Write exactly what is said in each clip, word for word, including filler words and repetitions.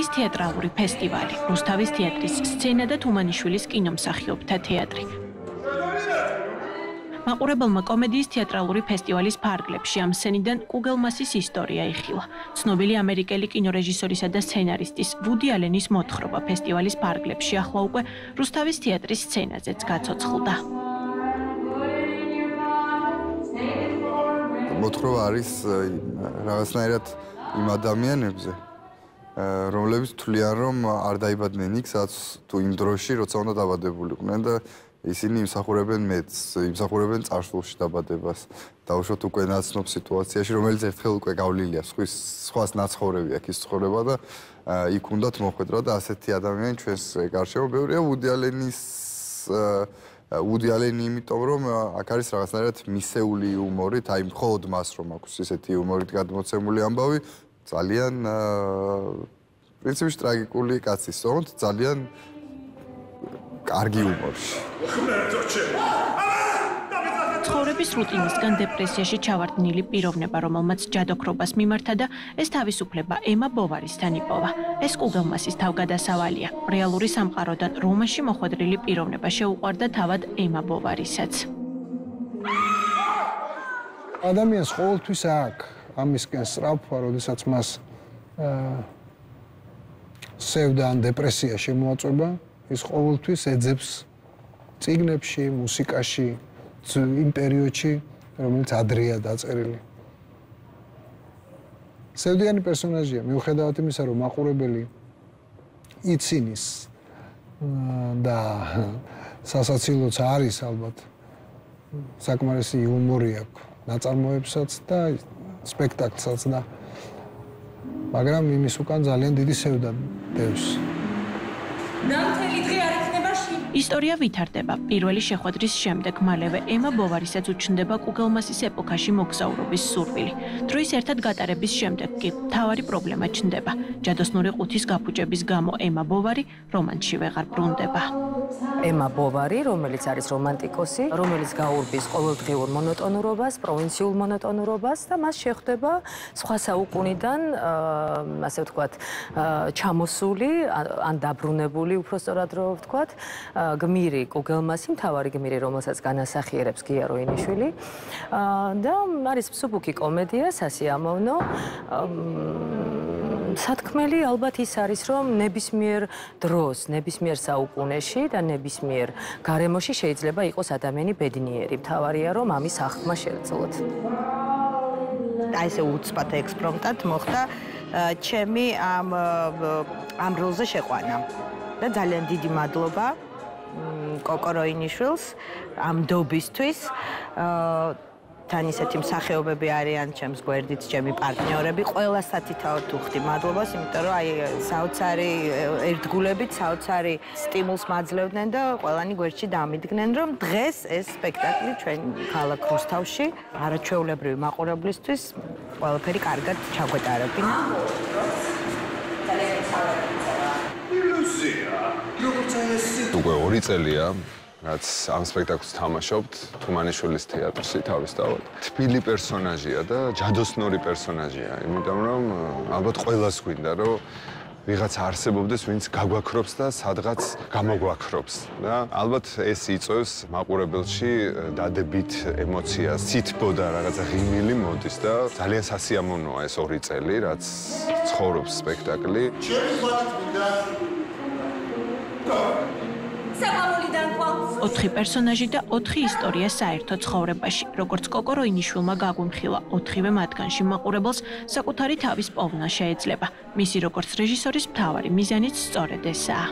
კომედიის თეატრალური ფესტივალი, რუსთავის თეატრის სცენა და თუმანიშვილის კინომსახიობთა თეატრი. მაყურებელმა კომედიის თეატრალური ფესტივალის ფარგლებში ამ სცენიდან კუგელმასის ისტორია იხილა. ცნობილი ამერიკელი კინორეჟისორისა და სცენარისტის ვუდი ალენის მოთხრობა ფესტივალის ფარგლებში ახლა უკვე რუსთავის თეატრის სცენაზეც გაცოცხლდა. მოთხრობა არის რაღაცნაირად იმ ადამიანებზე, რომლებიც თვლიან, რომ არ დაიბადნენ იქ, სადაც თუ იმ დროში, როცა უნდა დაბადებულიყვნენ და ისინი იმსახურებენ მეც, იმსახურებენ წარსულში დაბადებას. დაუშვათ უკვე ნაცნობ სიტუაციაში, რომელიც ერთხელ უკვე გავლილია, სხვის სხვას ნაცხოვრები აქ ის ცხოვრება და იქ უნდათ მოხვედრა და ასეთი ადამიანი ჩვენს გარშემო ბევრია. ვუდი ალენის ვუდი ალენი იმიტომ, რომ აქ არის რაღაცნაირად მისეული იუმორით, აი მხოლოდ მას რომ აქვს ისეთი იუმორით გადმოცემული ამბავი, ძალიან პრინციპში ტრაგიკული კაცი, სწორედ ძალიან კარგი იუმორში. ცხოვრების რუტინისგან დეპრესიაში ჩავარდნილი პიროვნება, რომელმაც ჯადოქრობას მიმართა და ეს თავისუფლება ემა ბოვარისთან იპოვა. ეს კუგელმასის თავგადასავალია. რეალური სამყაროდან რომანში მოხვედრილი პიროვნება შეუყვარდა თავად ემა ბოვარისაც. ადამიანს ყოველთვის აქვს ამისკენ სწრაფვა, როდესაც მას სევდა ან დეპრესია შემოაწვება, ის ყოველთვის ეძებს წიგნებში, მუსიკაში, იმ პერიოდში, რომელიც ადრეა დაწერილი. სევდიანი პერსონაჟია, მიუხედავად იმისა, რომ მაყურებელი იცინის და სასაცილოც არის ალბათ, საკმარისი იუმორი აქვს ნაწარმოებსაც და სპექტაკლსაც და მაგრამ იმის უკან ძალიან დიდი სევდა დევს. ისტორია ვითარდება. პირველი შეხვედრის შემდეგ მალევე ემა ბოვარისაც უჩნდება კუგელმასის ეპოქაში მოგზაურობის სურვილი. დროის ერთად გატარების შემდეგ კი მთავარი პრობლემა ჩნდება. ჯადოსნური ყუთის გაფუჭების გამო ემა ბოვარი რომანში ვეღარ ბრუნდება. ემა ბოვარი, რომელიც არის რომანტიკოსი, რომელიც გაურბის ყოველდღიურ მონოტონურობას, პროვინციულ მონოტონურობას და მას შეხვდება სხვა საუკუნიდან, ასე ვთქვათ, ჩამოსული ან დაბრუნებული, უფრო სწორად რო ვთქვათ, გმირი კუგელმასი, მთავარი გმირი, რომელსაც განასახიერებს გია როინიშვილი. და არის მსუბუქი კომედია, სასიამოვნო. სათქმელი ალბათ ის არის, რომ ნებისმიერ დროს, ნებისმიერ საუკუნეში და ნებისმიერ გარემოში შეიძლება იყოს ადამიანი ბედნიერი. მთავარია, რომ ამის აღქმა შეეძლოთ. აი ესე უცბად ექსპრომტად მოხდა ჩემი ამ ამ როლზე შეყვანა. და ძალიან დიდი მადლობა კოკო როინიშვილს ამ დობისთვის. თან ისეთი მსახიობები არიან ჩემს გვერდით, ჩემი პარტნიორები, ყველა სათითაოდ უხდი მადლობას, იმიტომ რომ აი საოცარი ერთგულებით საოცარი სტიმულს მაძლევდნენ და ყველანი გვერდში დამიდგნენ, რომ დღეს ეს სპექტაკლი ჩვენ ქალაქ რუსთავში არაჩვეულებრივი მაყურებლისთვის ყველაფერი კარგად ჩაგვეტარებინა. უკვე ორი წელია, რაც ამ სპექტაკლს თამაშობთ, თუმანიშვილის თეატრში თავისთავად. თბილი პერსონაჟია და ჯადოსნური პერსონაჟია, იმიტომ რომ ალბათ ყველას გვინდა, რომ ვიღაც არსებობდეს, ვინც გაგვაქრობს და სადღაც გამოგვაქრობს. და ალბათ ეს იწვევს მაყურებელში დადებით ემოციას, სითბო და რაღაცა ღიმილი მოდის და ძალიან სასიამოვნოა ეს ორი წელი, რაც ცხოვრობს სპექტაკლი. ოთხი პერსონაჟი და ოთხი ისტორია საერთო ცხოვრებაში. როგორც კოკო როინიშვილმა გაგვიმხილა, ოთხივე მათგანში მაყურებელს საკუთარი თავის პოვნა შეეძლება. მისი როგორც რეჟისორის მთავარი მიზანიც სწორედ ესაა.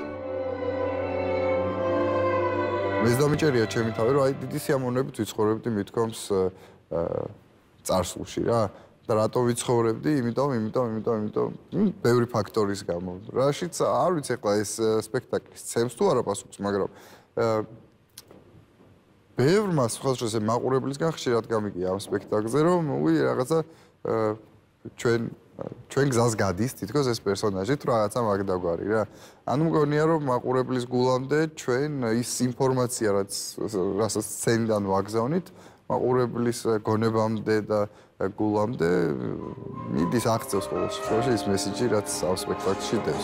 მეც დამიჭერია ჩემი თავი, რომ აი დიდი სიამოვნებით ვიცხოვრებდი მithkoms წარსულში რა. და რატო ვიცხოვრებდი? იმიტომ, იმიტომ, იმიტომ, იმიტომ, ბევრი ფაქტორის გამო. რაშიც არ ვიცი ახლა ეს სპექტაკლი ცემს თუ არა პასუხს, მაგრამ ბევრმა სხვადასხვა მაყურებლისგან ხშირად გამიგია ამ სპექტაკლზე, რომ უი რაღაცა ჩვენ ჩვენ გზას გადის თითქოს ეს პერსონაჟი თუ რაღაცა მაგდაგვარი რა. ანუ მგონია რომ მაყურებლის გულამდე ჩვენ ის ინფორმაცია რაც რასაც სცენიდან ვაგზავნით მაყურებლის გონებამდე და გულამდე მიდის აღწევს ყოველ შემთხვევაში ის მესიჯი, რაც ამ სპექტაკლში დევს.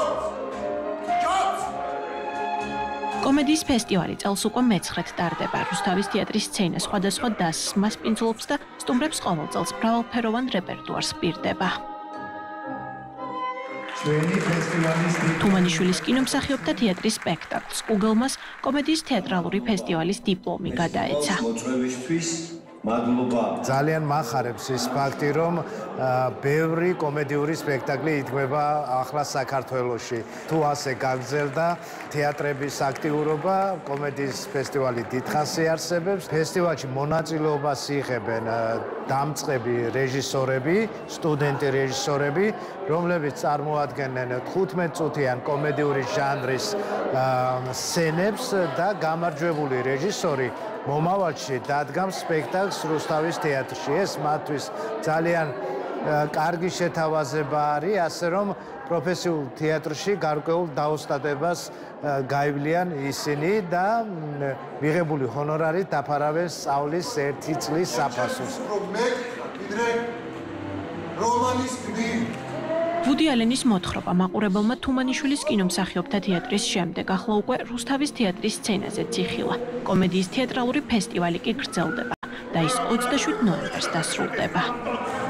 კომედიის ფესტივალი წელს უკვე მეცხრედ ტარდება. რუსთავის თეატრის სცენა სხვადასხვა დასს მასპინძლობს და სტუმრებს ყოველ წელს მრავალფეროვან რეპერტუარს პირდება. თუმანიშვილის კინომსახიობთა თეატრის სპექტაკლს გუგლმას კომედიის თეატრალური ფესტივალის დიპლომი გადაეცა. ძალიან მახარებს ის ფაქტი, რომ ბევრი კომედიური სპექტაკლი იდგმება ახლა საქართველოში. თუ ასე გაგრძელდა თეატრების აქტიურობა, კომედიის ფესტივალი დიდხანს იარსებებს. ფესტივალში მონაწილეობას იღებენ დამწყები რეჟისორები, სტუდენტი რეჟისორები, რომლებიც წარმოადგენენ თხუთმეტ-წუთიან კომედიური ჟანრის სცენებს და გამარჯვებული რეჟისორი მომავალში დადგამს სპექტაკლს რუსთავის თეატრში. ეს მათთვის ძალიან კარგი შეთავაზება არის, ასე რომ პროფესიულ თეატრში გარკვეულ დაოსტატებას გაივლიან ისინი და მიღებული ჰონორარით დაფარავენ სწავლის ერთი წლის საფასურს. ვუდი ალენის მოთხრობა მაყურებელმა თუმანიშვილის კინომსახიობთა თეატრის შემდეგ ახლა უკვე რუსთავის თეატრის სცენაზე ციხილა. კომედიის თეატრალური ფესტივალი კი გრძელდება და ის ოცდაშვიდ ნოემბერს დასრულდება.